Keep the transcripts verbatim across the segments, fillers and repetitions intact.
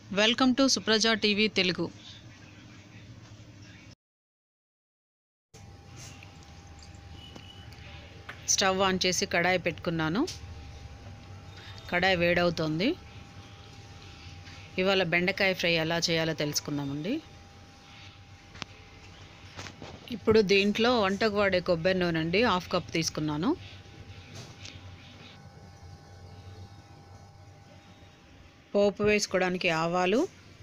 Welcome to Supraja TV Telugu. Stove on చేసి కడాయి పెట్టుకున్నాను. కడాయి వేడవుతోంది. ఇవాళ బెండకాయ ఫ్రై ఎలా చేయాలో తెలుసుకుందామండి. ఇప్పుడు దీంట్లో వంటకు వాడే కొబ్బరి నూనె అండి హాఫ్ కప్ తీసుకున్నాను. పోపు వేసుకోవడానికి ఆవాలు,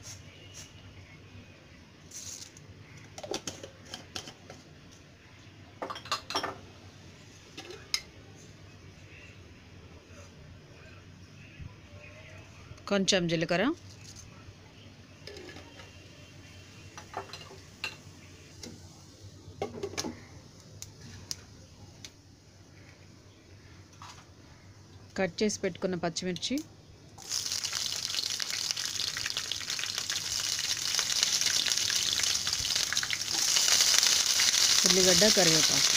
కొంచెం జీలకర్ర, కట్ చేసి పెట్టుకున్న పచ్చిమిర్చి, ఉల్లిగడ్డ, కరివేపాకు.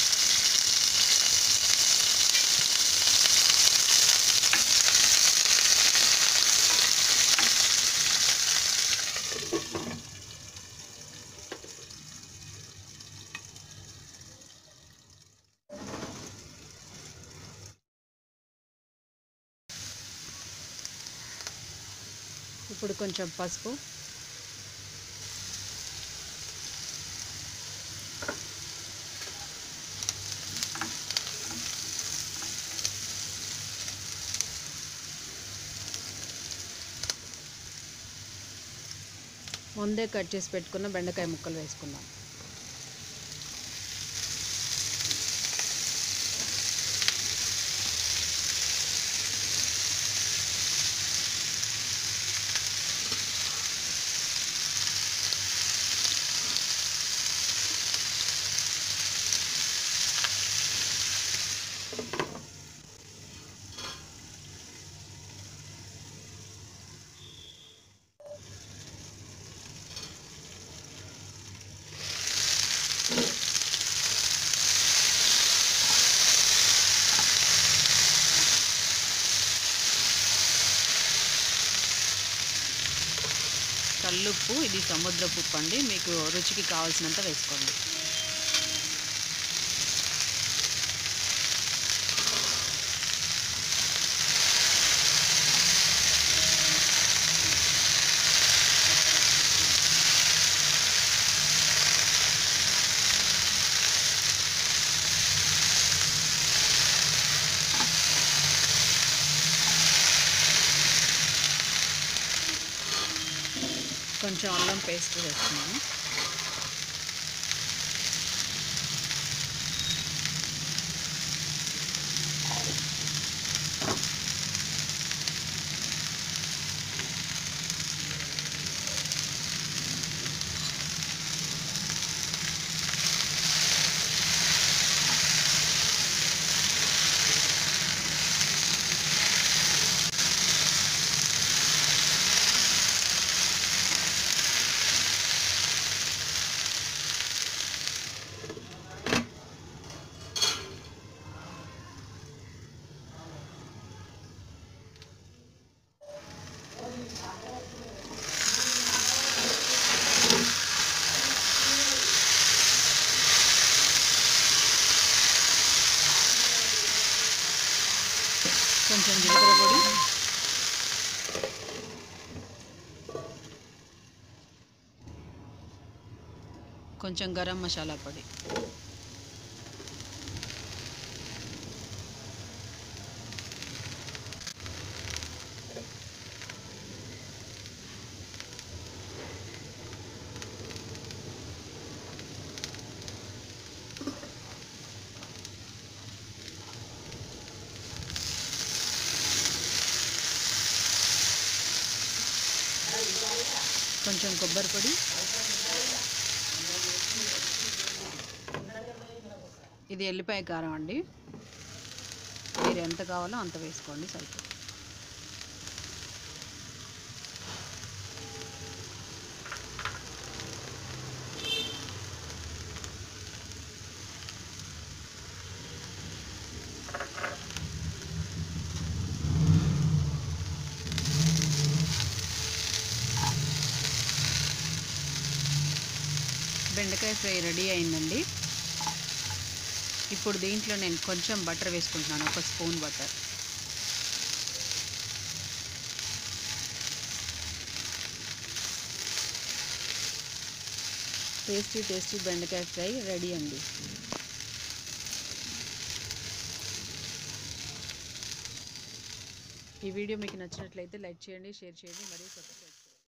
ఇప్పుడు కొంచెం పసుపు, ముందే కట్ చేసి పెట్టుకున్న బెండకాయ ముక్కలు వేసుకుందాం. కల్లుప్పు, ఇది సముద్రపు ఉప్పు అండి, మీకు రుచికి కావాల్సినంత వేసుకోండి. కొంచెం అల్లం పేస్ట్ వేస్తున్నాను. కొంచెం జీలకర్ర పొడి, కొంచెం గరం మసాలా పొడి, కొంచెం కొబ్బరి పొడి, ఇది ఎల్లిపాయ కారం అండి, మీరు ఎంత కావాలో అంత వేసుకోండి సరిపోతుంది. బెండకాయ ఫ్రై రెడీ అయిందండి. ఇప్పుడు దీంట్లో నేను కొంచెం బటర్ వేసుకుంటున్నాను, ఒక స్పూన్ బటర్. టేస్టీ టేస్టీ బెండకాయ ఫ్రై రెడీ అండి. ఈ వీడియో మీకు నచ్చినట్లయితే లైక్ చేయండి, షేర్ చేయండి మరియు సబ్స్క్రైబ్